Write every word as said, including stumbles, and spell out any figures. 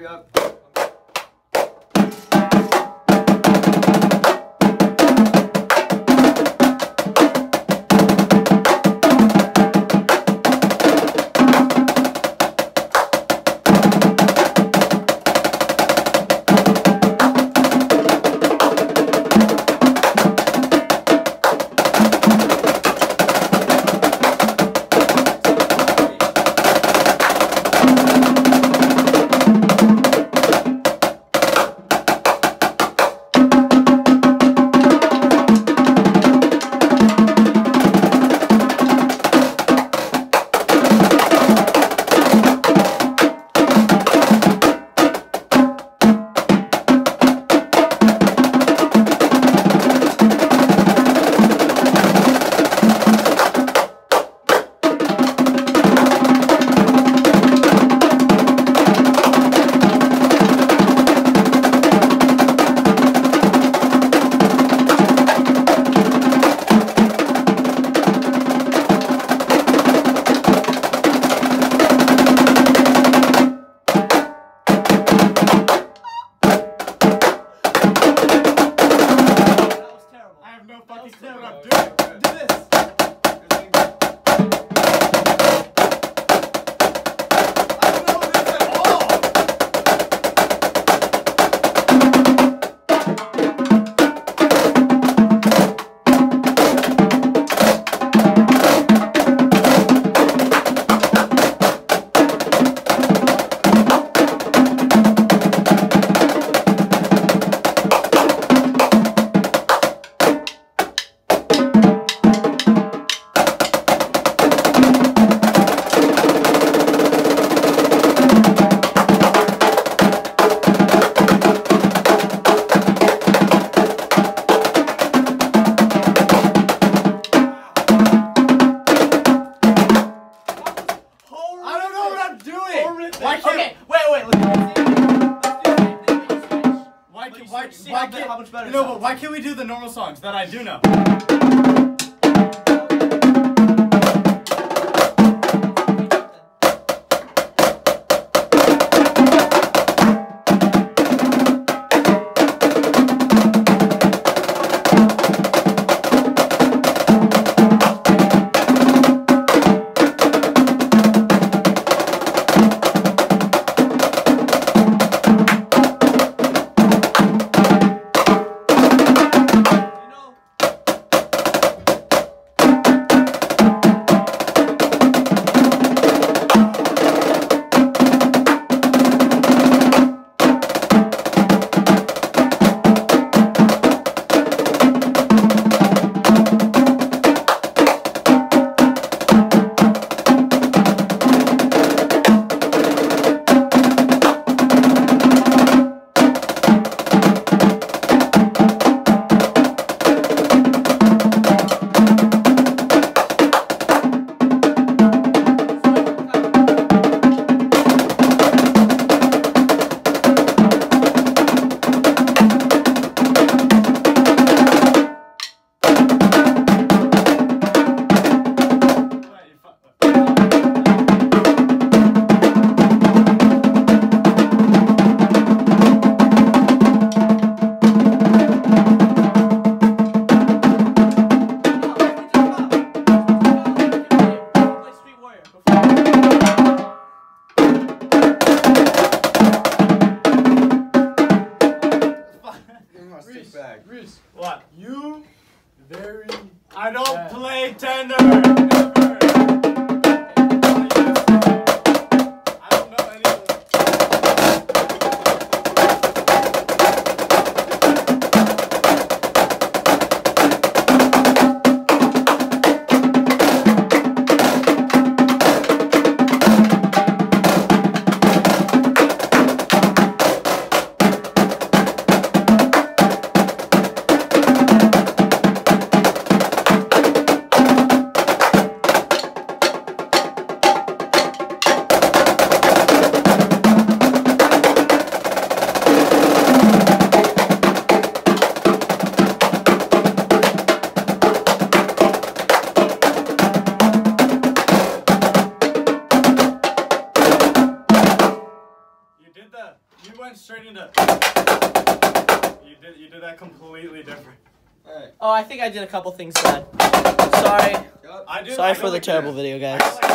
help you out. Why can't? Okay, wait, wait. Let's do why can? Why? See why can't? How much better? No, but why can't we do the normal songs that I do know? Reese, what? You very. I don't bad. play tender. Never. I don't know any of them. You went straight into. You did. You did that completely different. Right. Oh, I think I did a couple things bad. Sorry. Yep. I do. Sorry I for the like terrible this. video, I guys. like